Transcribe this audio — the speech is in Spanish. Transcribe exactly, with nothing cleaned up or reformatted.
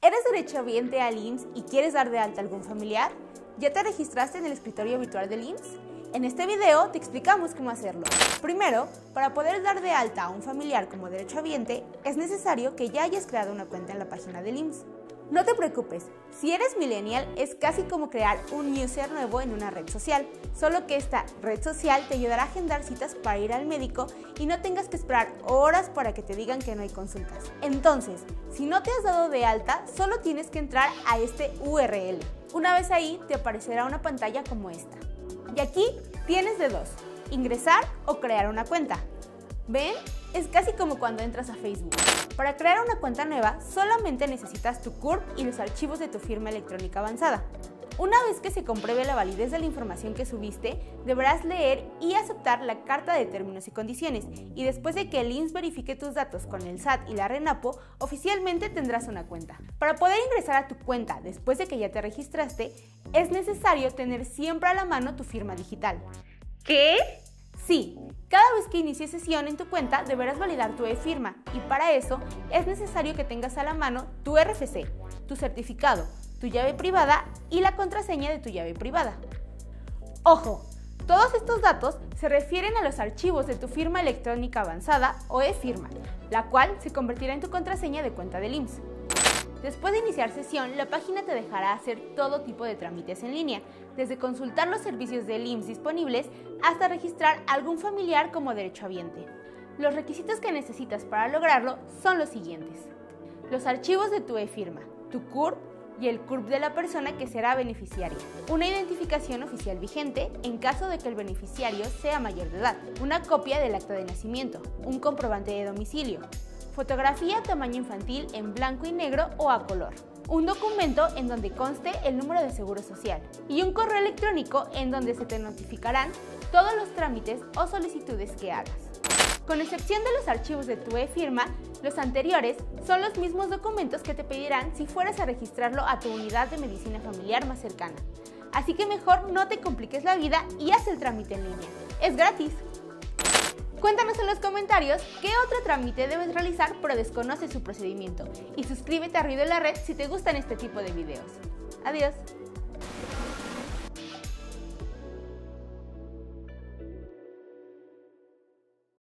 ¿Eres derechohabiente al I M S S y quieres dar de alta a algún familiar? ¿Ya te registraste en el escritorio virtual del I M S S? En este video te explicamos cómo hacerlo. Primero, para poder dar de alta a un familiar como derechohabiente, es necesario que ya hayas creado una cuenta en la página del I M S S. No te preocupes, si eres millennial es casi como crear un user nuevo en una red social, solo que esta red social te ayudará a agendar citas para ir al médico y no tengas que esperar horas para que te digan que no hay consultas. Entonces, si no te has dado de alta, solo tienes que entrar a este U R L. Una vez ahí, te aparecerá una pantalla como esta. Y aquí tienes de dos, ingresar o crear una cuenta. ¿Ven? Es casi como cuando entras a Facebook. Para crear una cuenta nueva, solamente necesitas tu C U R P y los archivos de tu firma electrónica avanzada. Una vez que se compruebe la validez de la información que subiste, deberás leer y aceptar la carta de términos y condiciones, y después de que el I M S S verifique tus datos con el S A T y la RENAPO, oficialmente tendrás una cuenta. Para poder ingresar a tu cuenta después de que ya te registraste, es necesario tener siempre a la mano tu firma digital. ¿Qué? Sí, cada vez que inicies sesión en tu cuenta deberás validar tu e-firma y para eso es necesario que tengas a la mano tu R F C, tu certificado, tu llave privada y la contraseña de tu llave privada. ¡Ojo! Todos estos datos se refieren a los archivos de tu firma electrónica avanzada o e-firma, la cual se convertirá en tu contraseña de cuenta del I M S S. Después de iniciar sesión, la página te dejará hacer todo tipo de trámites en línea, desde consultar los servicios del I M S S disponibles hasta registrar a algún familiar como derechohabiente. Los requisitos que necesitas para lograrlo son los siguientes: los archivos de tu e-firma, tu C U R P y el C U R P de la persona que será beneficiaria, una identificación oficial vigente en caso de que el beneficiario sea mayor de edad, una copia del acta de nacimiento, un comprobante de domicilio, fotografía tamaño infantil en blanco y negro o a color, un documento en donde conste el número de seguro social y un correo electrónico en donde se te notificarán todos los trámites o solicitudes que hagas. Con excepción de los archivos de tu e-firma, los anteriores son los mismos documentos que te pedirán si fueras a registrarlo a tu unidad de medicina familiar más cercana. Así que mejor no te compliques la vida y haz el trámite en línea. ¡Es gratis! Cuéntanos en los comentarios qué otro trámite debes realizar pero desconoces su procedimiento y suscríbete a Ruido en la Red si te gustan este tipo de videos. Adiós.